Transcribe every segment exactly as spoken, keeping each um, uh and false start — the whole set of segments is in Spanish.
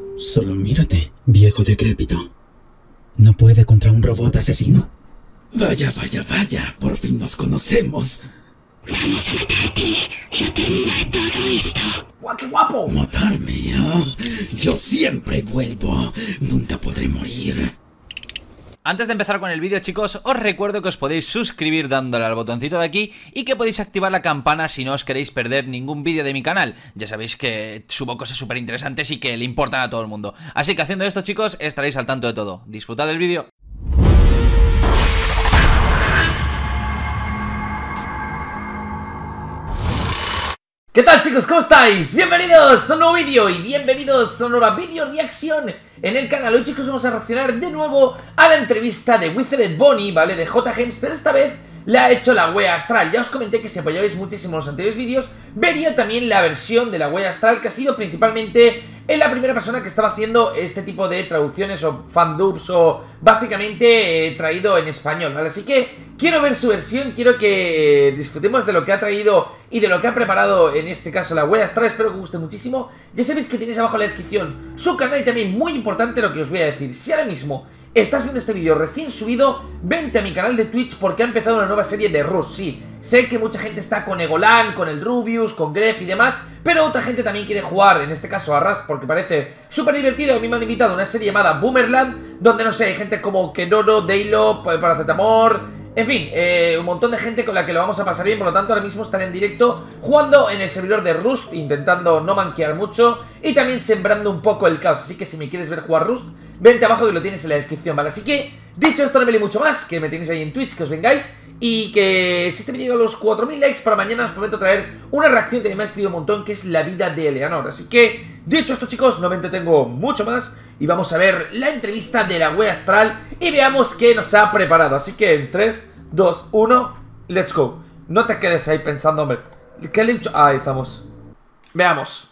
Solo mírate, viejo decrépito. ¿No puede contra un robot asesino? Vaya, vaya, vaya, por fin nos conocemos. Vamos a matarte y a terminar todo esto. ¡Guau, qué guapo! ¿Matarme? ¿eh? Yo siempre vuelvo. Nunca podré morir. Antes de empezar con el vídeo, chicos, os recuerdo que os podéis suscribir dándole al botoncito de aquí y que podéis activar la campana si no os queréis perder ningún vídeo de mi canal. Ya sabéis que subo cosas súper interesantes y que le importan a todo el mundo. Así que haciendo esto, chicos, estaréis al tanto de todo. Disfrutad del vídeo. ¿Qué tal, chicos? ¿Cómo estáis? Bienvenidos a un nuevo vídeo y bienvenidos a una nueva video reacción en el canal. Hoy, chicos, vamos a reaccionar de nuevo a la entrevista de Withered Bonnie, ¿vale? De J. James, pero esta vez la ha hecho la wea astral. Ya os comenté que si apoyabais muchísimo los anteriores vídeos, vería también la versión de la wea astral, que ha sido principalmente en la primera persona que estaba haciendo este tipo de traducciones o fandubs o básicamente eh, traído en español, ¿vale? Así que quiero ver su versión, quiero que eh, disfrutemos de lo que ha traído y de lo que ha preparado en este caso la wea astral. Espero que os guste muchísimo. Ya sabéis que tenéis abajo en la descripción su canal y también, muy importante, lo que os voy a decir: si ahora mismo estás viendo este vídeo recién subido, vente a mi canal de Twitch porque ha empezado una nueva serie de Rust. Sí, sé que mucha gente está con Egolan, con el Rubius, con Gref y demás, pero otra gente también quiere jugar, en este caso a Rust, porque parece súper divertido. A mí me han invitado a una serie llamada Boomerland, donde, no sé, hay gente como Kenoro, Deilo, Paracetamor... En fin, eh, un montón de gente con la que lo vamos a pasar bien. Por lo tanto, ahora mismo estaré en directo jugando en el servidor de Rust, intentando no manquear mucho y también sembrando un poco el caos. Así que si me quieres ver jugar Rust, vente abajo y lo tienes en la descripción, ¿vale? Así que, dicho esto, no me lío mucho más, que me tenéis ahí en Twitch, que os vengáis. Y que si este vídeo llega a los cuatro mil likes para mañana, os prometo traer una reacción que me ha escrito un montón, que es la vida de Eleanor. Así que, dicho esto, chicos, no me entretengo mucho más y vamos a ver la entrevista de la wea astral y veamos qué nos ha preparado. Así que en tres, dos, uno, let's go. No te quedes ahí pensando, hombre, ¿qué le he dicho? Ah, ahí estamos. Veamos.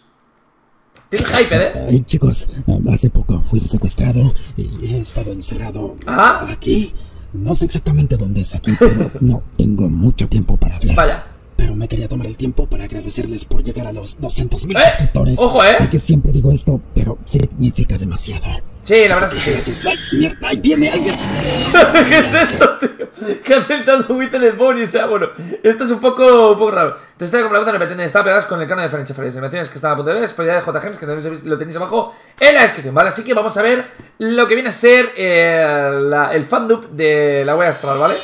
Tiene hype, ¿eh? Ay, chicos, hace poco fui secuestrado y he estado encerrado ¿Ah? aquí. No sé exactamente dónde es aquí, pero no tengo mucho tiempo para hablar. Vaya. Pero me quería tomar el tiempo para agradecerles por llegar a los doscientos mil ¿Eh? suscriptores. Ojo, ¿eh? Sé que siempre digo esto, pero significa demasiado. Sí, la verdad es que sí. Gracias. Ay, mierda, ahí viene alguien. ¿Qué es esto, tío? ¿Qué ha aceptado Withered Bonnie? O sea, bueno, esto es un poco, un poco raro. Te estoy con la voz de repente estar pegadas con el canal de French Friends. Menciones que están a punto de ver, experiencia de J. James, que también lo tenéis abajo en la descripción, ¿vale? Así que vamos a ver lo que viene a ser eh, la, el fandub de la wea astral, ¿vale?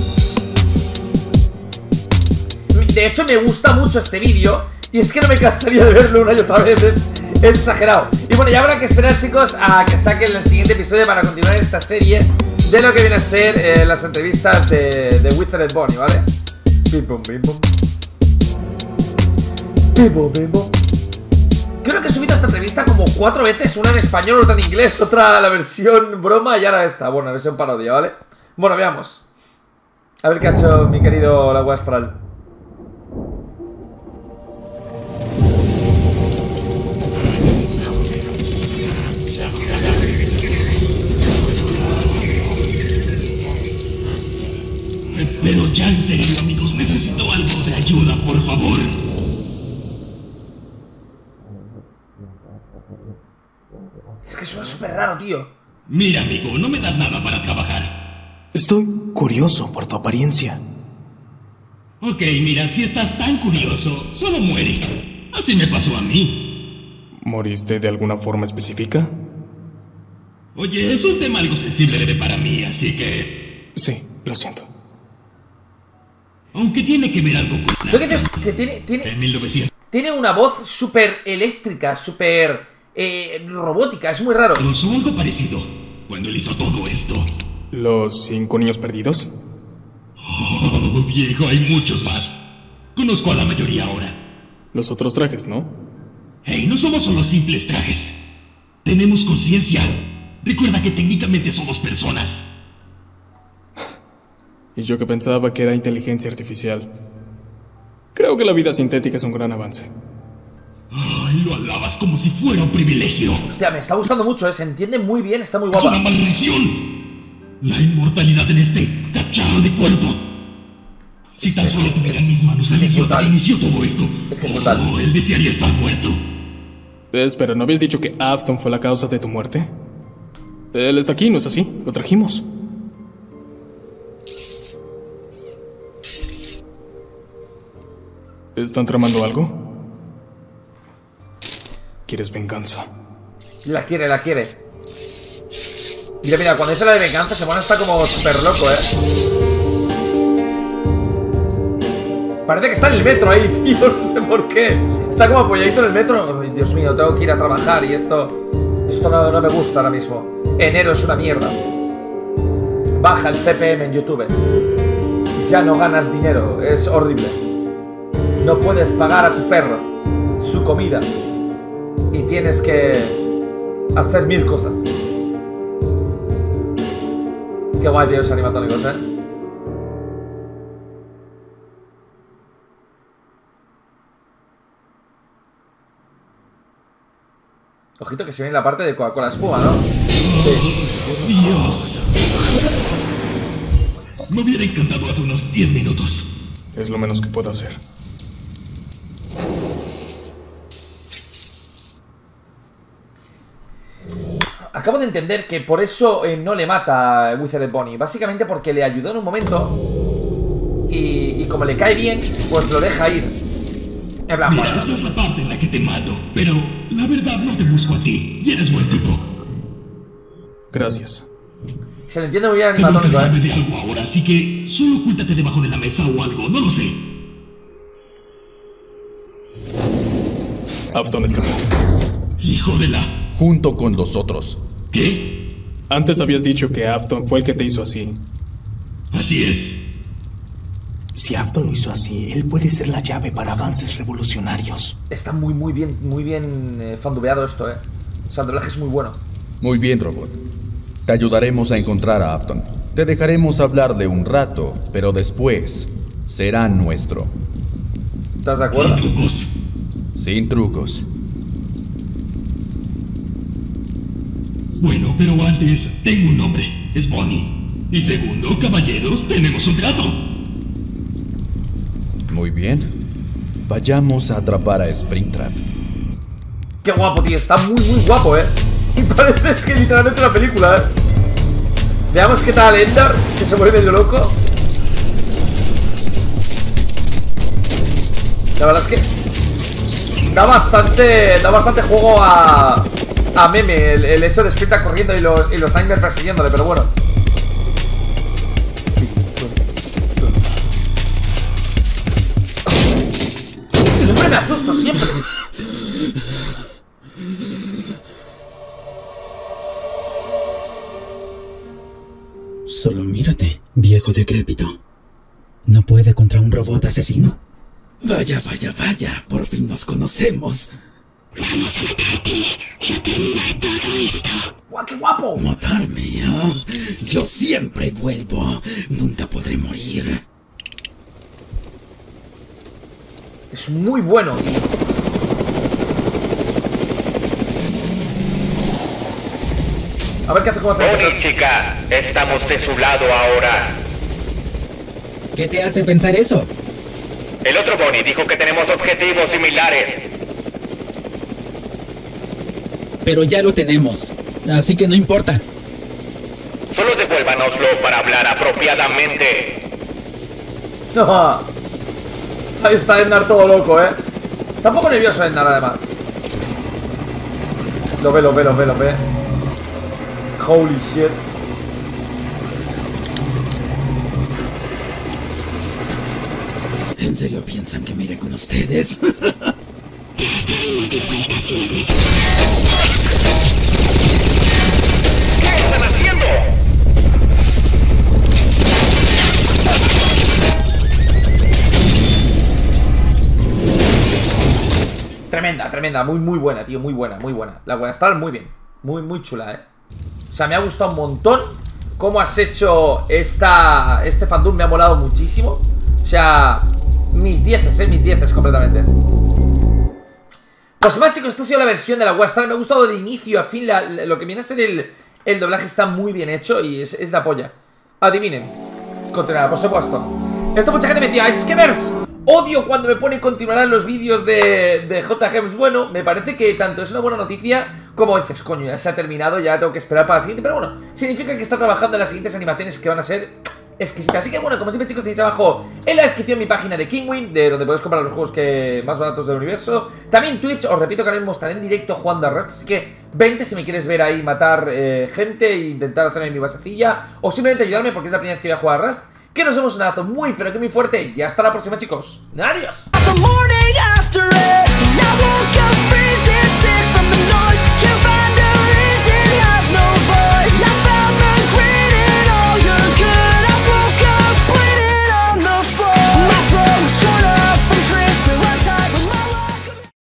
De hecho, me gusta mucho este vídeo y es que no me cansaría de verlo una y otra vez, es, es exagerado. Y bueno, ya habrá que esperar, chicos, a que saquen el siguiente episodio para continuar esta serie de lo que viene a ser eh, las entrevistas de, de Withered Bonnie, ¿vale? Bim, bum, bim, bum. Bim, bum, bim, bum. Creo que he subido esta entrevista como cuatro veces, una en español, otra en inglés, otra la versión broma y ahora esta, bueno, la versión parodia, ¿vale? Bueno, veamos. A ver qué ha hecho mi querido la wea astral. Pero ya en serio, amigos, necesito algo de ayuda, por favor. Es que suena súper raro, tío. Mira, amigo, no me das nada para trabajar. Estoy curioso por tu apariencia. Ok, mira, si estás tan curioso, solo muere. Así me pasó a mí. ¿Moriste de alguna forma específica? Oye, es un tema algo sensible bebé, para mí, así que... Sí, lo siento. Aunque tiene que ver algo con... ¿Tú qué dices? Que tiene, tiene, En mil novecientos... tiene una voz súper eléctrica, súper eh, robótica, es muy raro. Pasó algo parecido cuando él hizo todo esto. ¿Los cinco niños perdidos? Oh, viejo, hay muchos más. Conozco a la mayoría ahora. Los otros trajes, ¿no? Hey, no somos solo simples trajes. Tenemos conciencia. Recuerda que técnicamente somos personas. Y yo que pensaba que era inteligencia artificial. Creo que la vida sintética es un gran avance. Ay, lo alabas como si fuera un privilegio. Hostia, me está gustando mucho, ¿eh? Se entiende muy bien, está muy Es una guapa. maldición. La inmortalidad en este cacharro de cuerpo. Si tan solo estuviera en mis manos el idiota que inició todo esto. Es que es brutal. Oh, él desearía estar muerto. Eh, espera, ¿no habías dicho que Afton fue la causa de tu muerte? Él está aquí, ¿no es así? Lo trajimos. ¿Están tramando algo? ¿Quieres venganza? La quiere, la quiere. Mira, mira, cuando dice la de venganza se pone hasta como súper loco, eh. Parece que está en el metro ahí, tío, no sé por qué. Está como apoyadito en el metro. Ay, Dios mío, tengo que ir a trabajar y esto... Esto no, no me gusta ahora mismo. Enero es una mierda. Baja el C P M en YouTube. Ya no ganas dinero, es horrible. No puedes pagar a tu perro su comida y tienes que hacer mil cosas. Qué guay, tío, esos animatónicos, eh. Ojito que se viene la parte de Coca-Cola espuma, ¿no? Sí. Dios. Me hubiera encantado hace unos diez minutos. Es lo menos que puedo hacer. Acabo de entender que por eso eh, no le mata a Withered Bonnie. Básicamente porque le ayudó en un momento y, y como le cae bien, pues lo deja ir. En plan, Mira, bueno. esta es la parte en la que te mato, pero la verdad no te busco a ti, y eres buen tipo. Gracias. Se le entiende muy bien el Tengo que animatónico, encargarme eh. de algo ahora, así que solo ocúltate debajo de la mesa o algo, no lo sé. Afton escapó. Hijo de la... Junto con los otros. ¿Qué? Antes habías dicho que Afton fue el que te hizo así. Así es. Si Afton lo hizo así, él puede ser la llave para avances revolucionarios. Está muy, muy bien, muy bien eh, fandubeado esto, eh. O sea, el doblaje es muy bueno. Muy bien, robot. Te ayudaremos a encontrar a Afton. Te dejaremos hablarle un rato, pero después será nuestro. ¿Estás de acuerdo? Sin trucos. Sin trucos. Bueno, pero antes, tengo un nombre. Es Bonnie. Y segundo, caballeros, tenemos un trato. Muy bien. Vayamos a atrapar a Springtrap. Qué guapo, tío. Está muy, muy guapo, eh. Y parece es que literalmente una película, eh. Veamos qué tal Endar, que se vuelve medio loco. La verdad es que da bastante, da bastante juego a, a meme el, el hecho de Springtrap corriendo y los, y los Nightmare persiguiéndole, pero bueno. Siempre me asusto, siempre. Solo mírate, viejo decrépito. ¿No puede contra un robot asesino? Vaya, vaya, vaya, por fin nos conocemos. ¡Guau, qué guapo! Matarme, ¿ah? Yo siempre vuelvo. Nunca podré morir. Es muy bueno. A ver qué hace, cómo hace. Bonnie, chica, estamos de su lado ahora. ¿Qué te hace pensar eso? El otro Bonnie dijo que tenemos objetivos similares. Pero ya lo tenemos, así que no importa. Solo devuélvanoslo para hablar apropiadamente. No. Ahí está Endar todo loco, eh. Está un poco nervioso Endar, además. Lo ve, lo ve, lo ve, lo ve. Holy shit. ¿En serio piensan que me iré con ustedes? ¿Qué están haciendo? Tremenda, tremenda, muy, muy buena, tío, muy buena, muy buena. La voy a estar muy bien, muy, muy chula, eh. O sea, me ha gustado un montón cómo has hecho esta, este fandom, me ha molado muchísimo. O sea, mis dieces, eh, mis dieces completamente. Pues más, chicos, esta ha sido la versión de la Western. Me ha gustado de inicio a fin, la, la, lo que viene a ser el, el doblaje está muy bien hecho y es, es la polla. Adivinen. Continuará, por supuesto. Esto mucha gente me decía, Skevers, Odio cuando me pone continuarán los vídeos de, de J. Gems. Bueno, me parece que tanto es una buena noticia como dices, coño, ya se ha terminado, ya tengo que esperar para la siguiente. Pero bueno, significa que está trabajando en las siguientes animaciones que van a ser exquisitas. Así que bueno, como siempre chicos, tenéis abajo en la descripción mi página de Kingwin, de donde podéis comprar los juegos que más baratos del universo. También Twitch, os repito que ahora mismo estaré en directo jugando a Rust, así que vente si me quieres ver ahí matar eh, gente e intentar hacerme mi basecilla, o simplemente ayudarme porque es la primera vez que voy a jugar a Rust. Que nos vemos un abrazo muy pero que muy fuerte y hasta la próxima chicos. ¡Adiós!